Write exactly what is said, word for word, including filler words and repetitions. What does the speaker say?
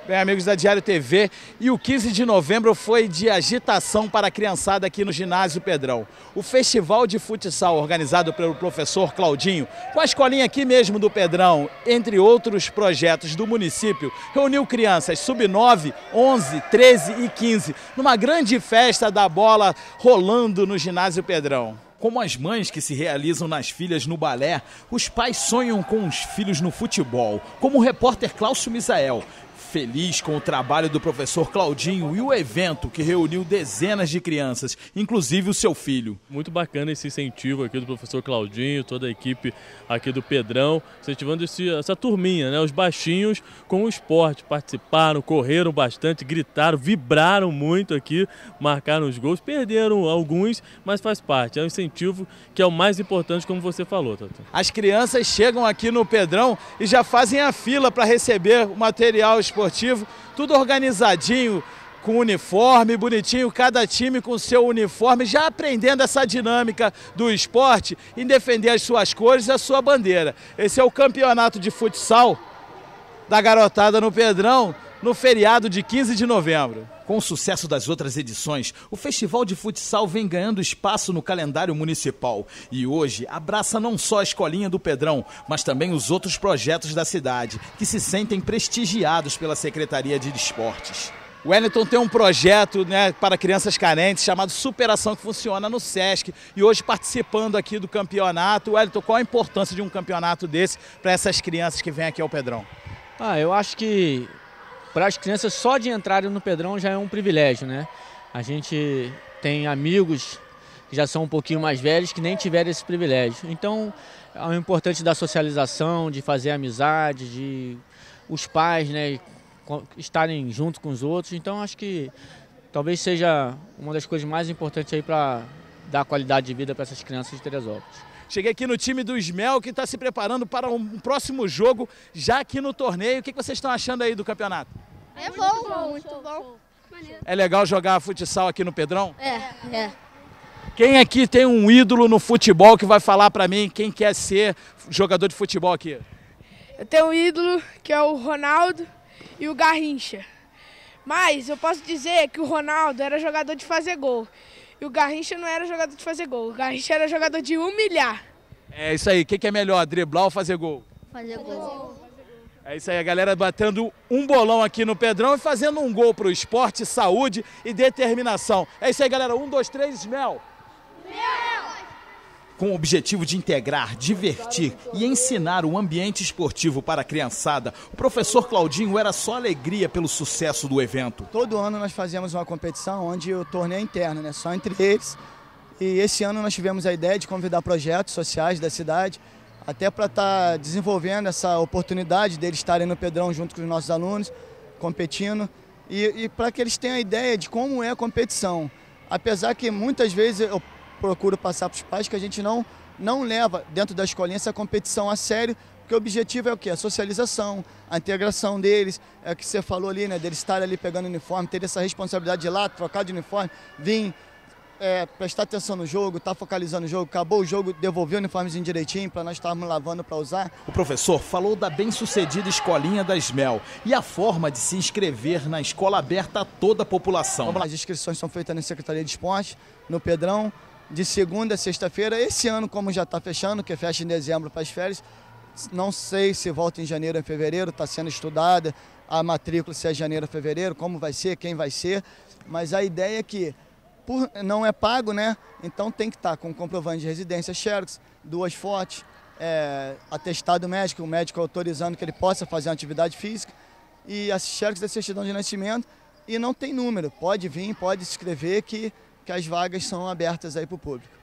Bem, amigos da Diário T V, e o quinze de novembro foi de agitação para a criançada aqui no Ginásio Pedrão. O festival de futsal organizado pelo professor Claudinho, com a escolinha aqui mesmo do Pedrão, entre outros projetos do município, reuniu crianças sub nove, onze, treze e quinze, numa grande festa da bola rolando no Ginásio Pedrão. Como as mães que se realizam nas filhas no balé, os pais sonham com os filhos no futebol, como o repórter Cláudio Misael. Feliz com o trabalho do professor Claudinho e o evento que reuniu dezenas de crianças, inclusive o seu filho. Muito bacana esse incentivo aqui do professor Claudinho, toda a equipe aqui do Pedrão, incentivando esse, essa turminha, né? Os baixinhos com o esporte, participaram, correram bastante, gritaram, vibraram muito aqui, marcaram os gols, perderam alguns, mas faz parte, é um incentivo que é o mais importante, como você falou, Tata. As crianças chegam aqui no Pedrão e já fazem a fila para receber o material esportivo. esportivo, tudo organizadinho, com uniforme, bonitinho, cada time com seu uniforme, já aprendendo essa dinâmica do esporte em defender as suas cores e a sua bandeira. Esse é o campeonato de futsal da garotada no Pedrão, no feriado de quinze de novembro. Com o sucesso das outras edições, o Festival de Futsal vem ganhando espaço no calendário municipal e hoje abraça não só a escolinha do Pedrão, mas também os outros projetos da cidade, que se sentem prestigiados pela Secretaria de Esportes. O Wellington tem um projeto, né, para crianças carentes chamado Superação, que funciona no Sesc e hoje participando aqui do campeonato. Wellington, qual a importância de um campeonato desse para essas crianças que vêm aqui ao Pedrão? Ah, eu acho que para as crianças só de entrarem no Pedrão já é um privilégio, né? A gente tem amigos que já são um pouquinho mais velhos que nem tiveram esse privilégio. Então, é o importante da socialização, de fazer amizade, de os pais, né, estarem junto com os outros. Então, acho que talvez seja uma das coisas mais importantes aí para dar qualidade de vida para essas crianças de Teresópolis. Cheguei aqui no time do Ismel, que está se preparando para um próximo jogo, já aqui no torneio. O que vocês estão achando aí do campeonato? É bom, muito bom. É legal jogar futsal aqui no Pedrão? É, é. Quem aqui tem um ídolo no futebol que vai falar para mim quem quer ser jogador de futebol aqui? Eu tenho um ídolo que é o Ronaldo e o Garrincha. Mas eu posso dizer que o Ronaldo era jogador de fazer gol. E o Garrincha não era jogador de fazer gol, o Garrincha era jogador de humilhar. É isso aí, o que, que é melhor, driblar ou fazer gol? Fazer gol. É isso aí, a galera batendo um bolão aqui no Pedrão e fazendo um gol pro esporte, saúde e determinação. É isso aí, galera, um, dois, três, Ismel. Com o objetivo de integrar, divertir e ensinar o ambiente esportivo para a criançada, o professor Claudinho era só alegria pelo sucesso do evento. Todo ano nós fazemos uma competição onde o torneio é interno, né? Só entre eles. E esse ano nós tivemos a ideia de convidar projetos sociais da cidade, até para estar desenvolvendo essa oportunidade deles estarem no Pedrão junto com os nossos alunos, competindo, e, e para que eles tenham a ideia de como é a competição. Apesar que muitas vezes eu procuro passar para os pais que a gente não, não leva dentro da escolinha essa competição a sério, porque o objetivo é o quê? A socialização, a integração deles, é o que você falou ali, né? Deles estarem ali pegando uniforme, ter essa responsabilidade de ir lá, trocar de uniforme, vir, é, prestar atenção no jogo, estar tá focalizando no jogo, acabou o jogo, devolver o uniformezinho direitinho para nós estarmos lavando para usar. O professor falou da bem-sucedida escolinha da Ismel e a forma de se inscrever na escola aberta a toda a população. As inscrições são feitas na Secretaria de Esporte, no Pedrão, de segunda a sexta-feira. Esse ano, como já está fechando, que fecha em dezembro para as férias, não sei se volta em janeiro ou em fevereiro, está sendo estudada a matrícula, se é janeiro ou fevereiro, como vai ser, quem vai ser, mas a ideia é que por, não é pago, né? Então tem que estar tá com comprovante de residência Xerox, duas fotos, é, atestado médico, o médico autorizando que ele possa fazer uma atividade física, e a Xerox da certidão de nascimento, e não tem número, pode vir, pode se inscrever que que as vagas são abertas aí para o público.